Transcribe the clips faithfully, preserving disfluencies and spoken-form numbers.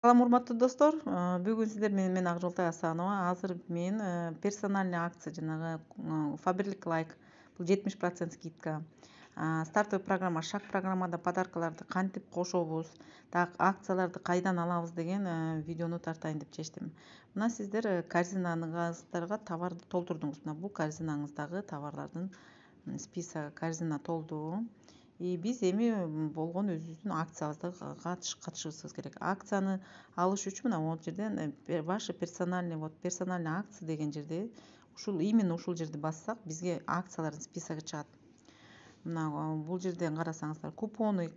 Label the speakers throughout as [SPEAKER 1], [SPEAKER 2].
[SPEAKER 1] Салам, урматтуу достор. Бүгүн сиздер менен мен Акжолтой Асанова. Азыр мен персональный акция жанагы Faberlic Like бул жетимиш процент скидка. Стартовый программа, шаг программада подаркаларды кантип кошобуз, так акцияларды кайдан алабыз деген видеону тартайын деп чечтим. Мына сиздер корзинаңыздарга товарды толтурдуңуз. Мына бул корзинаңыздагы товарлардын списогу, корзина толду. И биз эми болгон өзүбүздүн акциябызга катышыбыз керек. Акцияны алыш үчүн мына могул жерден ваши персональный вот персональный акция деген жерде ушул именно ушул жерди бассак бизге акциялардын списогу чыгат. Мына бул жерден карасаңыздар купоны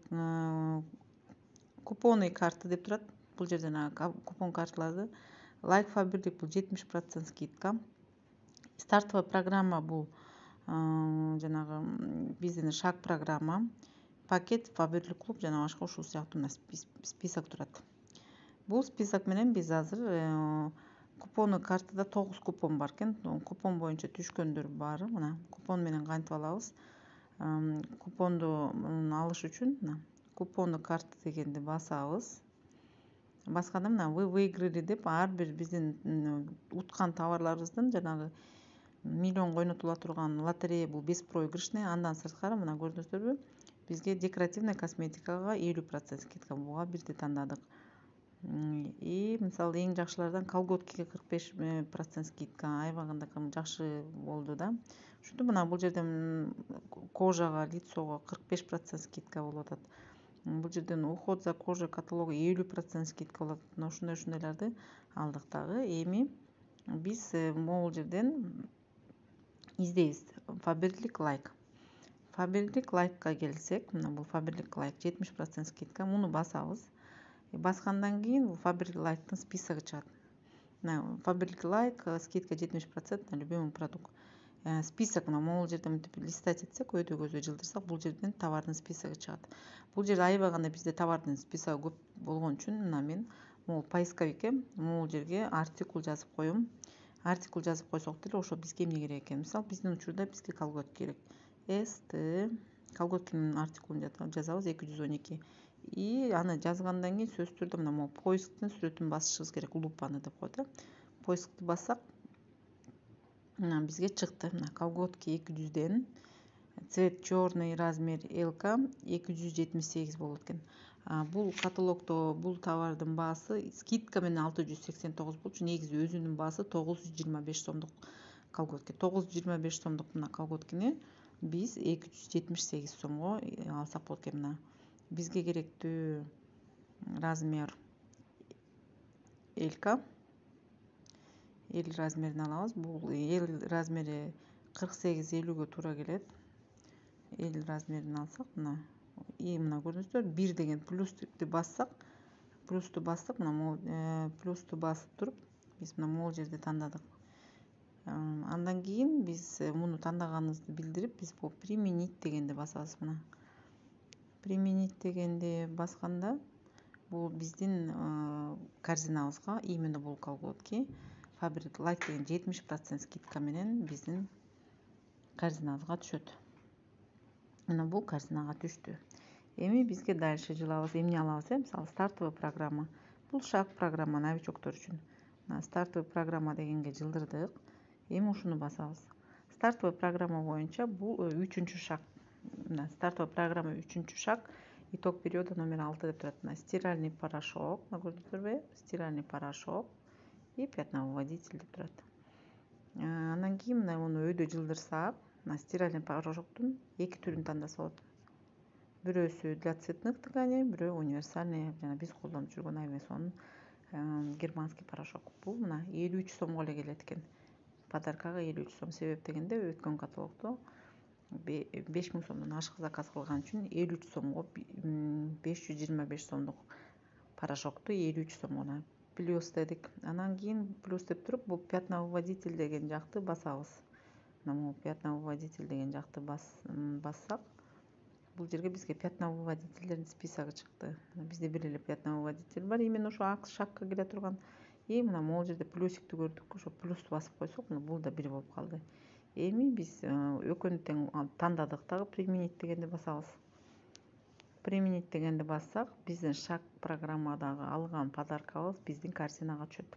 [SPEAKER 1] купоны карты деп турат. Бул жерден купон карталарды Like Faberlic бул жетимиш процент скидка. Стартовая программа бул жанагы биздин шаг программа, пакет Faberlic клуб жана башка ушул сыяктуу список турат. Бул список менен биз азыр купону картада тогуз купон бар экен. Купон боюнча түшкөндөр баары мына купон менен кантип алабыз? Купонду алыш үчүн мына купону карты дегенди басабыз. Басканда мына вы выиграли деп ар бир биздин уткан товарларыбыздын жанагы миллионго ойнотула турган лотерея бул беспроигрышный. Андан сырткары мына көрдүңүздөрбү? Бизге декоративный косметикага элүү процент скидка. Буга бирди тандадык. И мисалы эң жакшылардан колготкиге кырк беш процент скидка. Аябагында жакшы болду да. Ушинтип мына бул жерден кожага, лицого кырк беш процент скидка болуп атат. Бул жерден уход за кожей каталогу элүү процент скидка болот. Мына ушундай ушундайларды алдык дагы. Эми биз могул жерден издейбиз. Faberlic Like. Faberlic Like'ка келсек, мына бул Faberlic Like жетимиш процент скидка. Муну басабыз. Баскандан кийин бул Faberlic Like'тын списогу чыгат. Мына Faberlic Like скидка жетимиш процент на любимый продукт. Список мына могул жерден мынтип листать этсек, өйдө көзгө жылдырсак, бул жерден товардын списогу чыгат. Бул жерде аябаганда бизде товардын списогу көп болгон үчүн мына мен могул поисковикке могул жерге артикул жазып коем. Артикул жазып койсок деле ошо бизге эмне керек экен? Мисалы биздин учурда бизге колготки керек. СТ колготкинин артикулун жазабыз эки жүз он эки. И аны жазгандан кийин сөзсүз түрдө мына могул поисктин сүрөтүн басышыбыз керек. Лупаны деп коет. Поискту бассак мына бизге чыкты. Мына колготки эки жүздөн цвет чёрный, размер Л К эки жүз жетимиш сегиз болот экен. Бул каталогдо бул товардын баасы скидка менен алты жүз сексен тогуз болчу. Негизи өзүнүн баасы тогуз жүз жыйырма беш сомдук колготки. тогуз жүз жыйырма беш сомдук мына колготкини биз эки жүз жетимиш сегиз сомго алсак болот экен. Мына бизге керектүү размер Л К. L размерин алабыз. Бул L размери кырк сегиз элүүгө туура келет. L размерин алсак мына и мына көрдүңүздөр бир деген плюсту бассак, плюсту бассак мына плюсту басып туруп биз мына могул жерде тандадык. Андан кийин биз муну тандаганыбызды билдирип биз бул применить дегенди басабыз. Мына применить дегенди басканда бул биздин корзинабызга именно бул колготки Faberlic Like деген жетимиш процент скидка менен биздин корзинабызга түшөт. Мына бул корзинага түштү. Эми бизге дальше жылабыз. Эмне алабыз? Мисалы стартовый программа. Бул шаг программа новичоктор үчүн. Мына стартовый программа дегенге жылдырдык. Эми ушуну басабыз. Стартовый программа боюнча бул үчүнчү шаг. Мына стартовый программа үчүнчү шаг. Итог периода номер алты деп турат. Мына стиральный порошок. Мына көрдүңүздөрбү? Стиральный порошок и пятновыводитель деп турат. Андан кийин мына муну өйдө жылдырсак, мына стиральный порошоктун эки түрүн тандаса болот. Бирөөсү для цветных тканей, бирөө универсальный, жана биз колдонуп жүргөн Айвесонун германский порошок. Бул мына элүү үч сомго эле келет экен. Подаркага элүү үч сом. Себеп дегенде өткөн каталогдо беш миң сомдон ашык заказ кылган үчүн элүү үч сомго беш жүз жыйырма беш сомдук порошокту элүү үч сомго плюс дедик. Анан кийин плюс деп туруп бул пятновыводитель деген жакты басабыз. Мына бул пятновыводитель деген жакты бассак, бул жерге бизге пятновыводительдердин списогу чыкты. Бизде бир эле пятновыводитель бар, именно ошо шагка келе турган. И мына могул жерде плюсикти көрдүк. Ошо плюсту басып койсок, бул да бир болуп калды. Эми биз экөөнү тең тандадык дагы применить дегенди басабыз. применить дегенди бассак, биздин шаг программадагы алган подаркабыз биздин корзинага түшөт.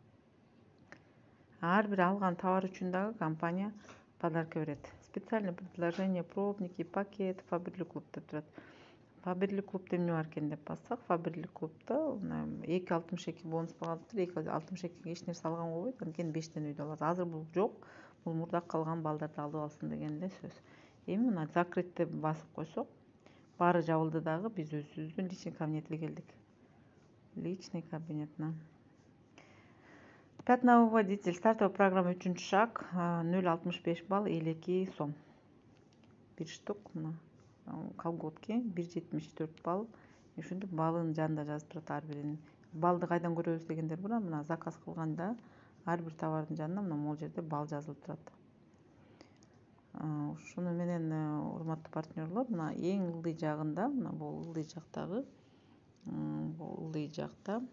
[SPEAKER 1] Ар бир алган товар үчүн дагы компания подарка берет. Специальное предложение, пробники, пакет, Фаберлик клуб деп турат. Фаберлик клубда эмне бар экен деп бассак, Фаберлик клубда эки алтымыш эки бонус калыптыр. эки алтымыш экиге эч нерсе алганга болбойт, анткени бештен үйдө алат. Азыр бул жок. Бул мурда калган балдарды алып алсын деген эле сөз. Эми мына закрытьте басып койсок, баары жабылды дагы, биз өзүбүздүн личный кабинетке келдик. Личный кабинетна. Пятновый водитель, стартовая программа үчүнчү шаг, ноль алтымыш беш балл, элүү эки сом. Бир штук мына колготки бир жетимиш төрт балл. Ушинтип баллын жанында жазып турат ар биринин. Балды кайдан көрөбүз дегендер бар, мына заказ кылганда ар бир товардын жанында мына могул жерде бал жазылып турат. Ушуну менен урматтуу партнерлор, мына эң ылдый жагында, мына бул ылдый жактагы, бул ылдый жакта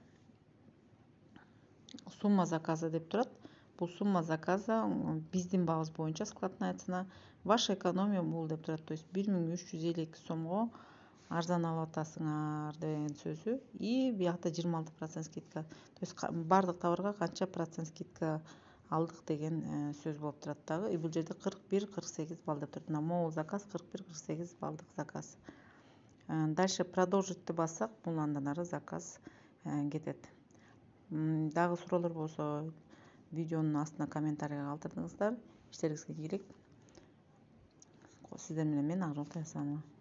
[SPEAKER 1] сумма заказа деп турат. Бул сумма заказа биздин баабыз боюнча складная цена. Ваша экономия бул деп турат. То есть бир миң үч жүз элүү эки сомго арзан алып атасыңар деген сөзү. И биякта жыйырма алты процент скидка. То есть бардык товарга канча процент скидка алдык деген сөз болуп турат дагы. И бул жерде кырк бир кырк сегиз балл деп турат. Могул заказ кырк бир кырк сегиз балдык заказ. Дальше продолжить бассак, бул андан ары заказ кетет. Дагы суроолор болсо видеонун астына комментарийге калтырдыңыздар. Иштериңизге ийгилик. Сиздер менен мен Акжол Тайсанова.